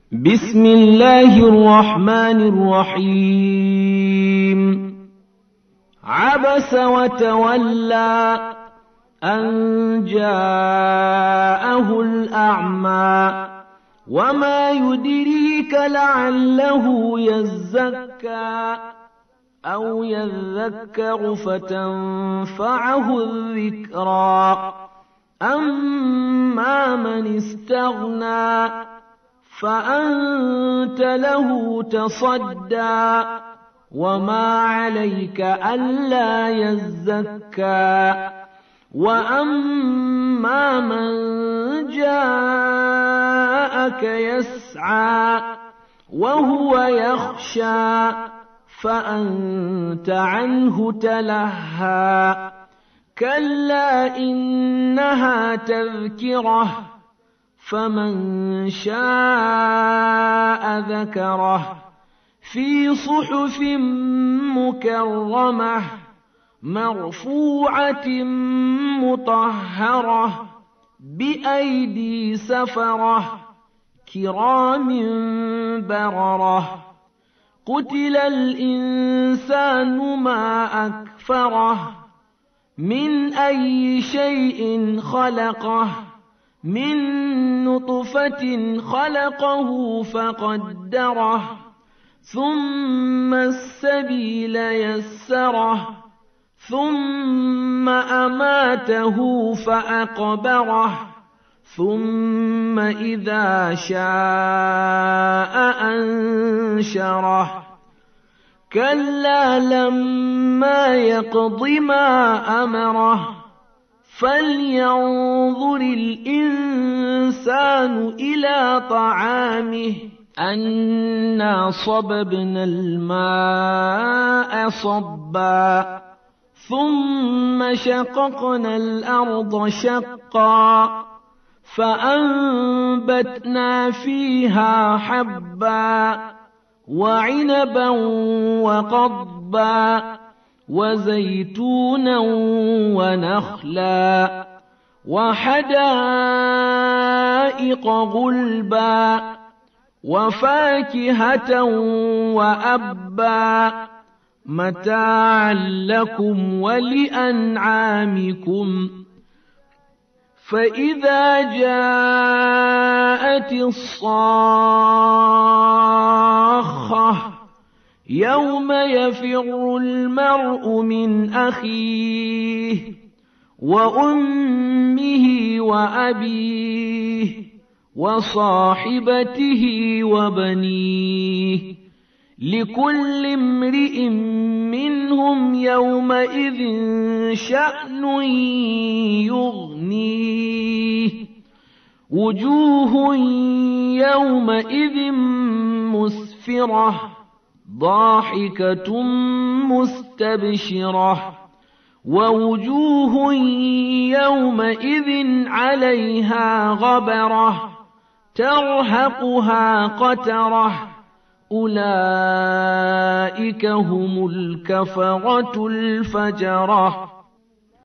بسم الله الرحمن الرحيم. عبس وتولى أن جاءه الأعمى وما يدريك لعله يزكى أو يذكر فتنفعه الذكرى. أما من استغنى فأنت له تصدى وما عليك ألا يزكى. وأما من جاءك يسعى وهو يخشى فأنت عنه تلهى. كلا إنها تذكرة فمن شاء ذكره في صحف مكرمة مرفوعة مطهرة بأيدي سفرة كرام بررة. قتل الإنسان ما أكفره من أي شيء خلقه من نطفة خلقه فقدره ثم السبيل يسره ثم أماته فأقبره ثم إذا شاء أنشره. كلا لما يقض ما أمره فلينظر الإنسان إلى طعامه أنا صببنا الماء صبا ثم شققنا الأرض شقا فأنبتنا فيها حبا وعنبا وقضبا وزيتونا ونخلا وحدائق غلبا وفاكهة وأبا متاعا لكم ولأنعامكم. فإذا جاءت الصاخة يوم يفر المرء من أخيه وأمه وأبيه وصاحبته وبنيه لكل امرئ منهم يومئذ شأن يغنيه. وجوه يومئذ مسفرة ضاحكة مستبشرة ووجوه يومئذ عليها غبرة ترهقها قترة أولئك هم الكفرة الفجرة.